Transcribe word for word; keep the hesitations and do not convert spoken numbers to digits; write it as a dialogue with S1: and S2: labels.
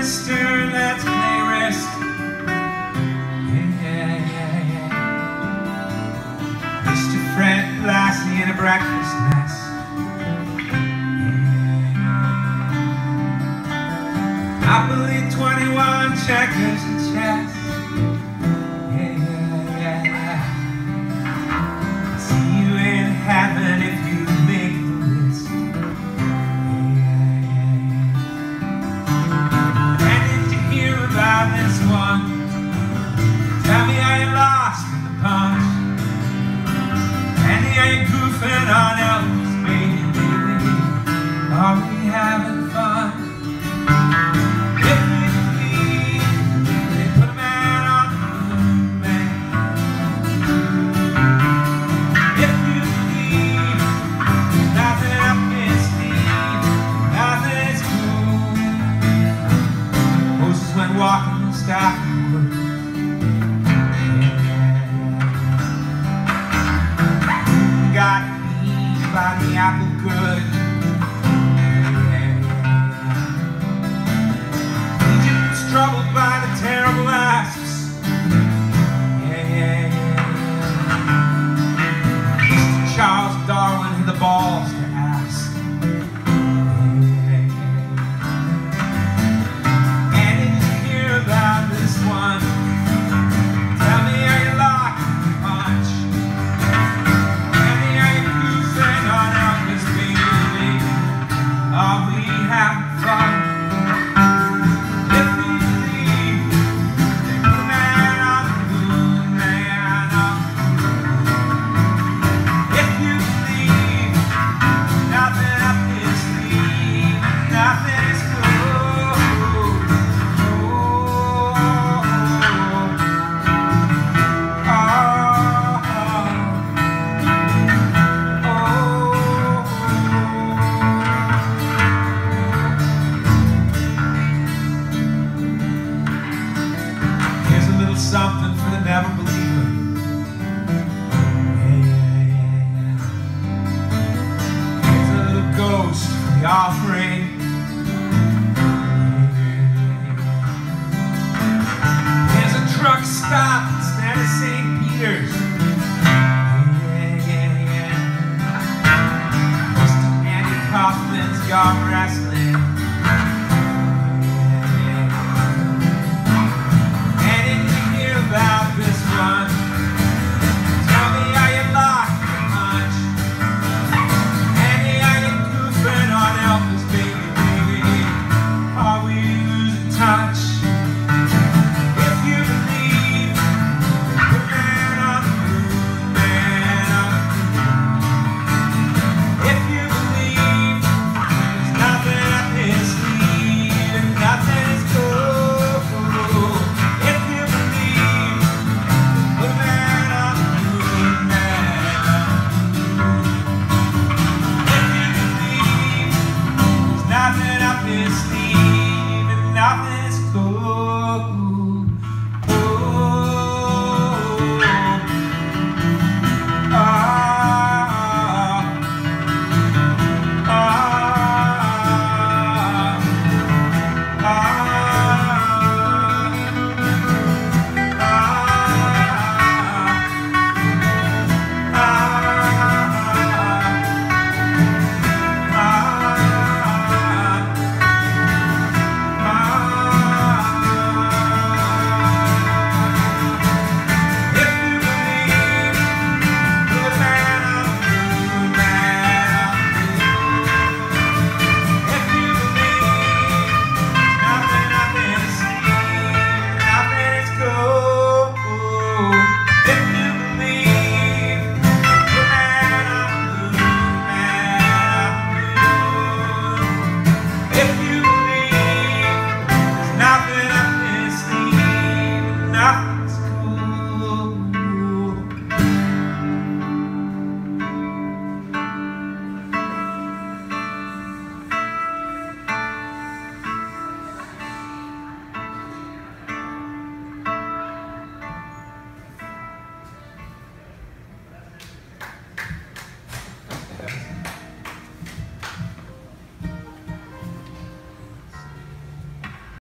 S1: mister, let's play risk. Yeah, yeah, yeah, yeah. Mister Fred Lassie in a breakfast mess. Yeah. Happily twenty-one checkers and chess. Yeah, yeah, yeah. See you in heaven if you make the list. Yeah, yeah, yeah. And did you hear about this one? Tell me how you lost in the punch. And how you goofing on Elvis, baby, baby. Are we having fun? If we believe they put a man on the moon, man. If you believe nothing up his sleeve, nothing is cool. Moses went walking and stopped the wood. Got eaten by the apple good. Egypt was troubled by the terrible asps. Yeah, yeah, yeah. Mister Charles Darwin had the balls to ask. Yeah, yeah. And did you hear about this one? Tell me how you lock the punch. Are we having fun? If we believe they put a man on the moon, man. If you believe nothing up his sleeve, nothing is cool. Oh, oh, something for the never believer.